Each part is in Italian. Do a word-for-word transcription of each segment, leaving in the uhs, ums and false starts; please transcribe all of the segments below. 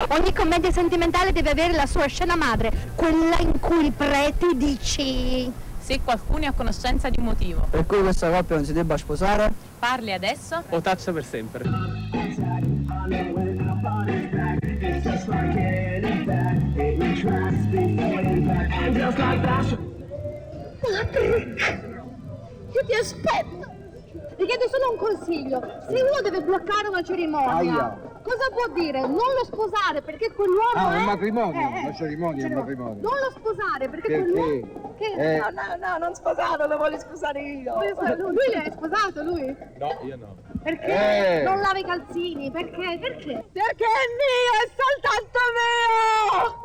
Ogni commedia sentimentale deve avere la sua scena madre, quella in cui il prete dice: se qualcuno è a conoscenza di un motivo per cui questa coppia non si debba sposare, parli adesso o taccia per sempre. Patrick, io ti aspetto. Ti chiedo solo un consiglio. Se uno deve bloccare una cerimonia, Aia. cosa può dire? Non lo sposare perché quell'uomo ah, è... Ah, un matrimonio, eh, una cerimonia, un matrimonio. Non lo sposare perché, perché? quell'uomo... Che... Eh... No, no, no, non sposarlo, lo voglio sposare io. Lui, lui l'hai sposato, lui? No, io no. Perché? Eh. Non lava i calzini, perché? Perché? Perché è mio, è soltanto mio!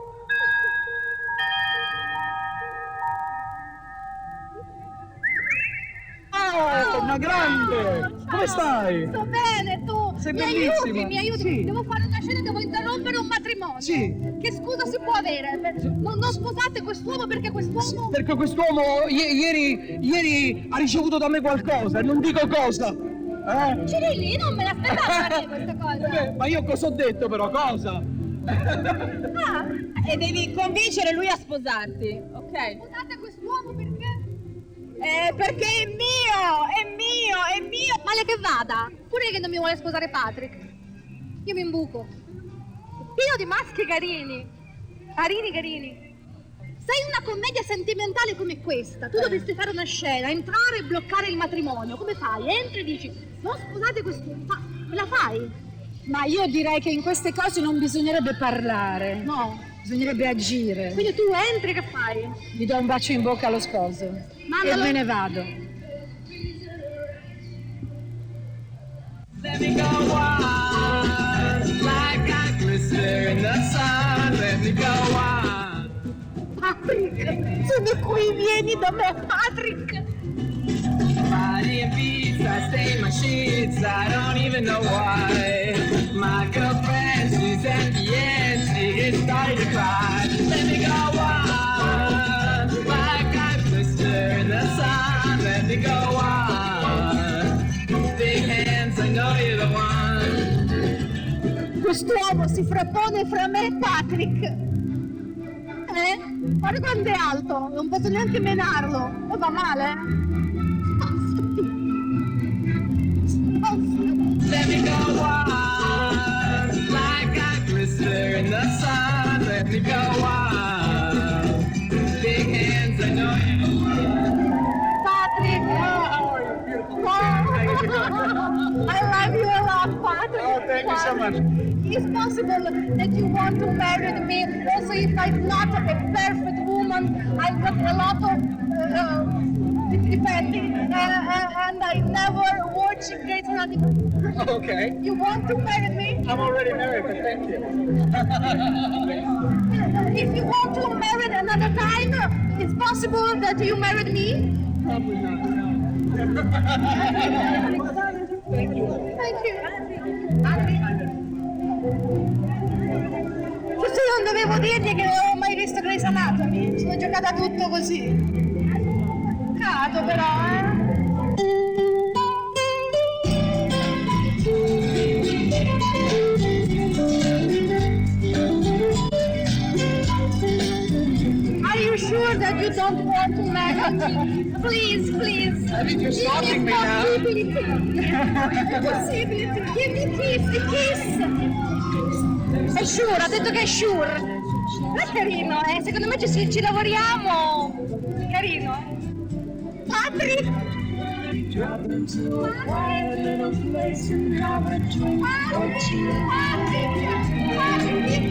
Oh, una grande! Ciao. Come stai? Sto bene, tu! Sei mi bellissima! aiuti, mi aiuti! Sì. Devo fare una scena, devo interrompere un matrimonio! Sì! Che scusa si può avere? Per... Non, non sposate quest'uomo perché quest'uomo... Perché quest'uomo i- ieri, ieri ha ricevuto da me qualcosa, e non dico cosa! Eh? Cirilli, non me l'aspettavo questa cosa! Eh, ma io cosa ho detto però, cosa? Ah, e devi convincere lui a sposarti, ok? Sposate quest'uomo perché... Eh, perché è mio, è mio, è mio! Male che vada! Pure che non mi vuole sposare Patrick. Io mi imbuco. Pieno di maschi carini. Carini, carini. Sei una commedia sentimentale come questa. Tu dovresti fare una scena, entrare e bloccare il matrimonio. Come fai? Entri e dici, non sposate quest'uomo. Ma me la fai? Ma io direi che in queste cose non bisognerebbe parlare. No. Bisognerebbe agire. Quindi tu entri, che fai? Gli do un bacio in bocca allo sposo. Mandalo. E me ne vado. Let me go on, like I glister in the sun. Let me go on. Patrick, sono qui, vieni da me, Patrick. Body and beats, I stain my sheets, I don't even know why. My girlfriend, she's at the end, she started to cry. Let me go on, like I glister in the sun. Let me go on, big hands, I know you're the one. Quest'uomo si frappone fra me e Patrick. Eh? Guarda quanto è alto, non posso neanche menarlo. E va male? Let me go on, like I glister in the sun. Let me go on, big hands, I know you. Patrick! Oh, I love you a lot, Patrick. Oh, thank you so much. It's possible that you want to marry me. Also, if I'm not a perfect woman, I've got a lot of uh, depending, uh, uh, and I never watch Grey's Anatomy. Okay. You want to marry me? I'm already married, but thank you. If you want to marry another time, it's possible that you married me? Probably not. Thank you. Thank you. Forse non dovevo dirgli che non avevo mai visto Grey's Anatomy. Sono giocata tutto così. Cado però, eh. Are you sure that you don't want to marry me? Please, please. I think you're Give stalking me me now. possibility. Possibility. Give me kiss, a kiss. È sure, ha detto che è sure. Non è carino, eh? Secondo me ci, ci lavoriamo. Carino. Patrick! Patrick! Patrick! Patrick!